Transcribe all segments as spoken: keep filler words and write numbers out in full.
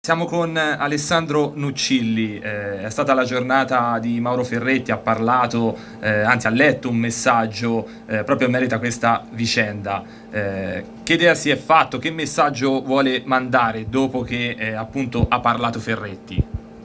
Siamo con Alessandro Nuccilli, eh, è stata la giornata di Mauro Ferretti, ha parlato, eh, anzi ha letto un messaggio eh, proprio in merito a questa vicenda. Eh, che idea si è fatto, che messaggio vuole mandare dopo che eh, appunto ha parlato Ferretti?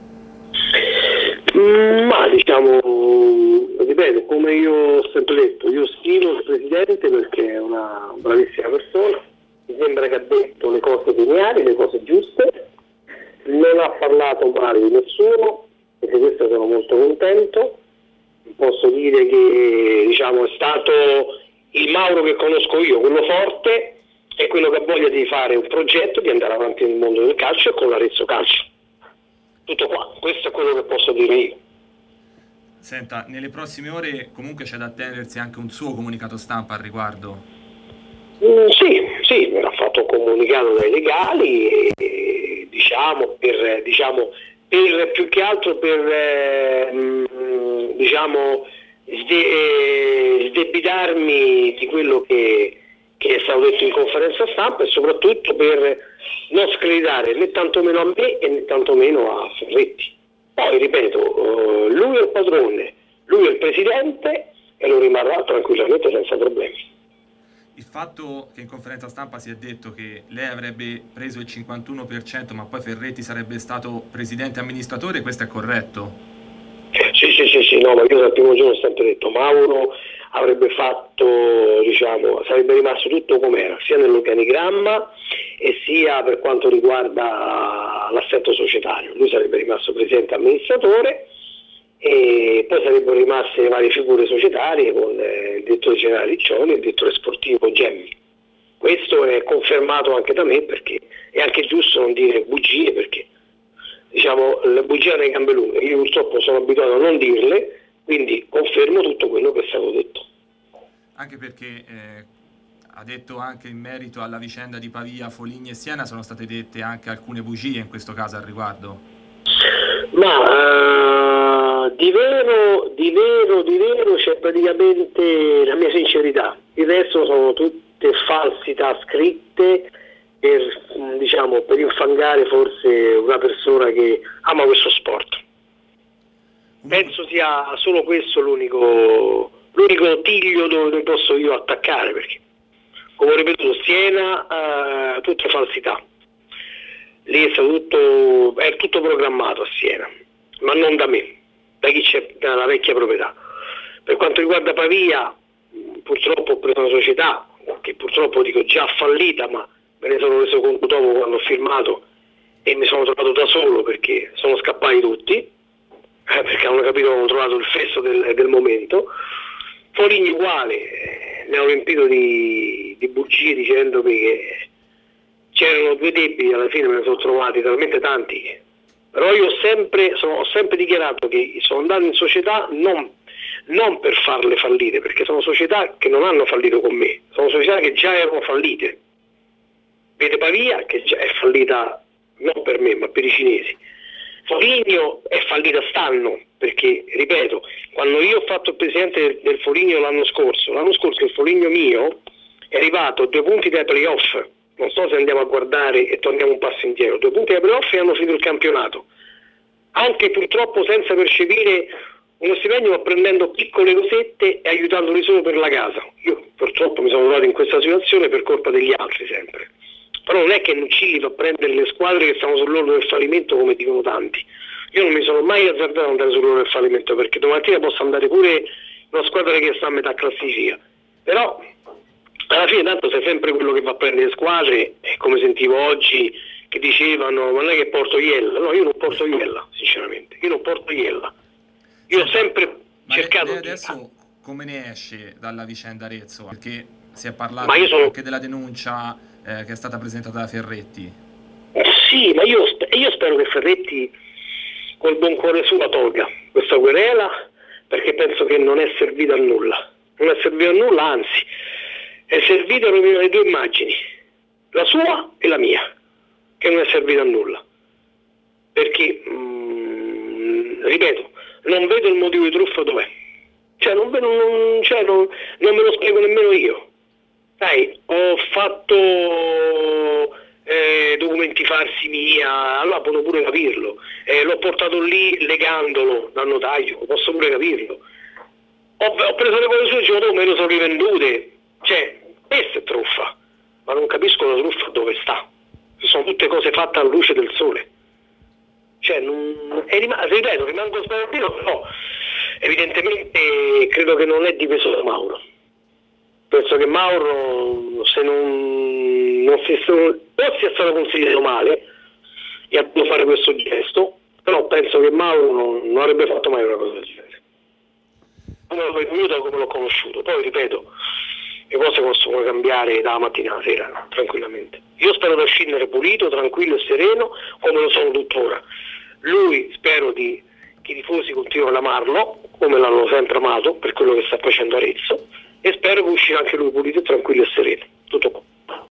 Mm, Ma diciamo, ripeto, come io ho sempre detto, io stimo il Presidente perché è una bravissima persona, mi sembra che ha detto le cose lineari, le cose giuste, non ha parlato male di nessuno e di questo sono molto contento. Posso dire che diciamo, è stato il Mauro che conosco io, quello forte e quello che ha voglia di fare un progetto, di andare avanti nel mondo del calcio e con l'Arezzo Calcio. Tutto qua, questo è quello che posso dire io. Senta, nelle prossime ore comunque c'è da attendersi anche un suo comunicato stampa al riguardo. Mm, sì, sì, me l'ha fatto un comunicato dai legali, e, diciamo, per, diciamo, per più che altro per eh, mm, diciamo, sde- eh, sdebitarmi di quello che, che è stato detto in conferenza stampa e soprattutto per non screditare né tantomeno a me e né tantomeno a Ferretti. Poi ripeto, eh, lui è il padrone, lui è il presidente e lo rimarrà tranquillamente senza problemi. Il fatto che in conferenza stampa si è detto che lei avrebbe preso il cinquantuno per cento ma poi Ferretti sarebbe stato presidente amministratore, questo è corretto? Sì, sì, sì, sì, no, ma io dal primo giorno ho sempre detto Mauro avrebbe fatto, diciamo, sarebbe rimasto tutto com'era, sia nell'organigramma e sia per quanto riguarda l'assetto societario. Lui sarebbe rimasto presidente amministratore e poi sarebbero rimaste le varie figure societarie con eh, il direttore generale Riccioli e il direttore sportivo Gemmi. Questo è confermato anche da me perché è anche giusto non dire bugie perché diciamo le bugie hanno le gambe lunghe, io purtroppo sono abituato a non dirle, quindi confermo tutto quello che è stato detto. Anche perché eh, ha detto anche in merito alla vicenda di Pavia, Foligno e Siena sono state dette anche alcune bugie in questo caso al riguardo. Ma eh, di vero, di vero, di vero c'è praticamente la mia sincerità, il resto sono tutte falsità scritte per, diciamo, per infangare forse una persona che ama questo sport. Penso sia solo questo l'unico, l'unico tiglio dove posso io attaccare, perché, come ho ripetuto, Siena, eh, tutte falsità. Lì è stato tutto, è tutto programmato a Siena, ma non da me, da chi c'è dalla vecchia proprietà. Per quanto riguarda Pavia, purtroppo ho preso una società che purtroppo dico già fallita, ma me ne sono reso conto dopo quando ho firmato e mi sono trovato da solo perché sono scappati tutti, eh, perché hanno capito che hanno trovato il fesso del, del momento. Foligno uguale, eh, mi hanno riempito di, di bugie dicendomi che c'erano due debiti, alla fine me ne sono trovati talmente tanti, però io ho sempre, sono, ho sempre dichiarato che sono andato in società non, non per farle fallire, perché sono società che non hanno fallito con me, sono società che già erano fallite. Vede Pavia che già è fallita non per me ma per i cinesi. Foligno è fallita st'anno, perché ripeto, quando io ho fatto il presidente del, del Foligno l'anno scorso, l'anno scorso il Foligno mio è arrivato a due punti dai playoff. Non so se andiamo a guardare e torniamo un passo indietro, due punti ai playoff e hanno finito il campionato, anche purtroppo senza percepire uno stipendio ma prendendo piccole cosette e aiutandoli solo per la casa. Io purtroppo mi sono trovato in questa situazione per colpa degli altri sempre, però non è che Nuccilli fa prendere le squadre che stanno sull'orlo del fallimento come dicono tanti. Io non mi sono mai azzardato ad andare sull'orlo del fallimento perché domattina posso andare pure in una squadra che sta a metà classifica, però alla fine tanto sei sempre quello che va a prendere squadre, e come sentivo oggi che dicevano ma non è che porto Iella, no, io non porto Iella sinceramente, io non porto Iella, io ho sempre Ma cercato lei di... adesso come ne esce dalla vicenda Arezzo? Perché si è Ma io parlato sono... anche della denuncia eh, che è stata presentata da Ferretti. Sì, ma io, io spero che Ferretti col buon cuore suo la tolga questa querela, perché penso che non è servita a nulla, non è servita a nulla, anzi è servita a rovinare le due immagini, la sua e la mia, che non è servita a nulla, perché mh, ripeto, non vedo il motivo di truffa dov'è, cioè non, vedo, non, cioè non, non me lo spiego nemmeno io. Sai, ho fatto eh, documenti farsi mia, allora posso pure capirlo. Eh, l'ho portato lì legandolo dal notaio, posso pure capirlo. Ho, ho preso le cose sue il giorno dopo, me le sono rivendute. Cioè, questa è truffa, ma non capisco la truffa dove sta. Sono tutte cose fatte alla luce del sole. Cioè, non, è rim- ripeto, rimango sbalordito, però evidentemente credo che non è dipeso da Mauro. Penso che Mauro, se non, non si, o sia stato consigliato male e ha dovuto fare questo gesto, però penso che Mauro non, non avrebbe fatto mai una cosa del genere. Come l'ho venuto, come l'ho conosciuto. Poi ripeto, le cose possono cambiare dalla mattina alla sera, tranquillamente. Io spero di scendere pulito, tranquillo e sereno, come lo sono tuttora. Lui spero di, che i tifosi continuino ad amarlo, come l'hanno sempre amato, per quello che sta facendo Arezzo, e spero che uscirà anche lui pulito, tranquillo e sereno. Tutto qua.